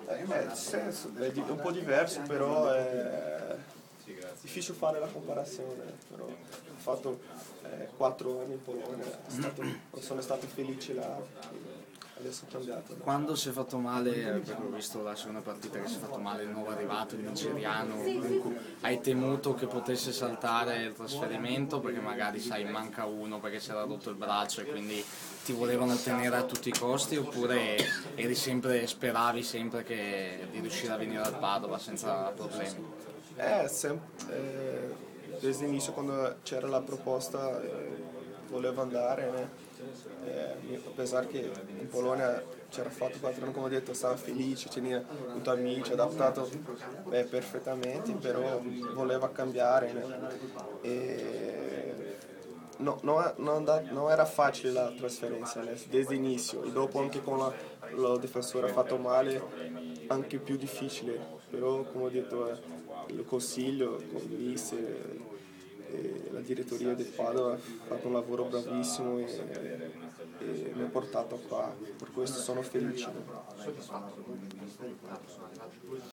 Nel senso, è un po' diverso, però è difficile fare la comparazione. Però ho fatto 4 anni in Polonia, sono stato felice là, adesso ho cambiato. Quando si è fatto male, perché ho visto la seconda partita che si è fatto male il nuovo arrivato, il nigeriano, hai temuto che potesse saltare il trasferimento perché magari sai manca uno perché si era rotto il braccio e quindi ti volevano tenere a tutti i costi, oppure speravi sempre di riuscire a venire al Padova senza problemi? Desde l'inizio quando c'era la proposta volevo andare, né? A pesar che in Polonia c'era fatto 4 anni, come ho detto, stavo felice, tenia avuto amici, adattato perfettamente, però volevo cambiare, né? Non era facile la trasferenza, né? Desde l'inizio, e dopo anche con la difensore ha fatto male, anche più difficile, però come ho detto il consiglio, il mister e la direttoria del Padova ha fatto un lavoro bravissimo e mi ha portato qua, per questo sono felice.